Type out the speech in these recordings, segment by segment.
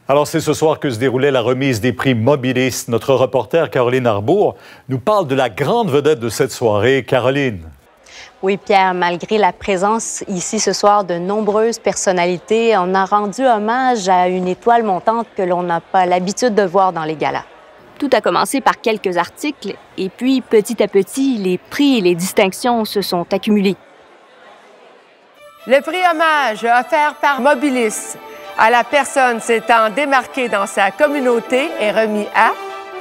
Alors, c'est ce soir que se déroulait la remise des prix Mobilis. Notre reporter Caroline Arbour nous parle de la grande vedette de cette soirée. Caroline. Oui, Pierre, malgré la présence ici ce soir de nombreuses personnalités, on a rendu hommage à une étoile montante que l'on n'a pas l'habitude de voir dans les galas. Tout a commencé par quelques articles, et puis petit à petit, les prix et les distinctions se sont accumulés. Le prix hommage offert par Mobilis à la personne s'étant démarquée dans sa communauté est remis à...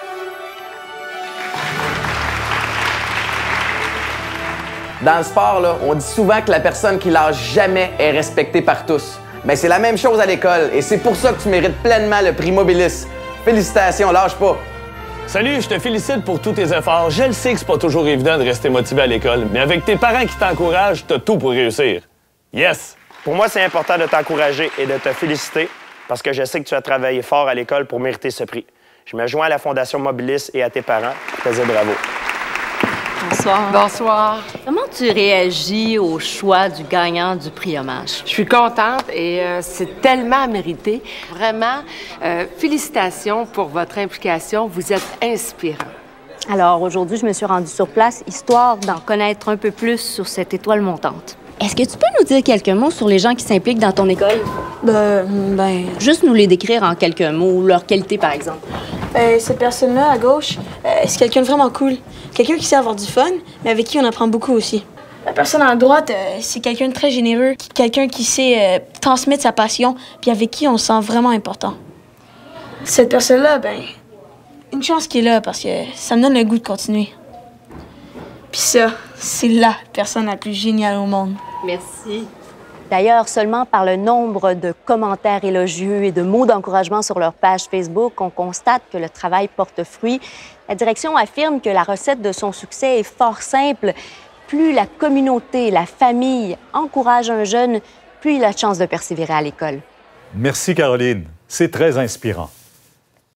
Dans le sport, là, on dit souvent que la personne qui lâche jamais est respectée par tous. Mais c'est la même chose à l'école et c'est pour ça que tu mérites pleinement le prix Mobilis. Félicitations, lâche pas! Salut, je te félicite pour tous tes efforts. Je le sais que c'est pas toujours évident de rester motivé à l'école, mais avec tes parents qui t'encouragent, t'as tout pour réussir. Yes! Pour moi, c'est important de t'encourager et de te féliciter parce que je sais que tu as travaillé fort à l'école pour mériter ce prix. Je me joins à la Fondation Mobilis et à tes parents pour te dire bravo. Bonsoir. Bonsoir. Comment tu réagis au choix du gagnant du prix hommage? Je suis contente et c'est tellement mérité. Vraiment, félicitations pour votre implication. Vous êtes inspirant. Alors, aujourd'hui, je me suis rendue sur place, histoire d'en connaître un peu plus sur cette étoile montante. Est-ce que tu peux nous dire quelques mots sur les gens qui s'impliquent dans ton école? Juste nous les décrire en quelques mots, leur qualité, par exemple. Cette personne-là, à gauche, c'est quelqu'un de vraiment cool. Quelqu'un qui sait avoir du fun, mais avec qui on apprend beaucoup aussi. La personne à droite, c'est quelqu'un de très généreux, quelqu'un qui sait transmettre sa passion, puis avec qui on se sent vraiment important. Cette personne-là, une chance qu'il est là, parce que ça me donne le goût de continuer. Puis ça, c'est la personne la plus géniale au monde. Merci. D'ailleurs, seulement par le nombre de commentaires élogieux et de mots d'encouragement sur leur page Facebook, on constate que le travail porte fruit. La direction affirme que la recette de son succès est fort simple. Plus la communauté, la famille encourage un jeune, plus il a de chance de persévérer à l'école. Merci, Caroline. C'est très inspirant.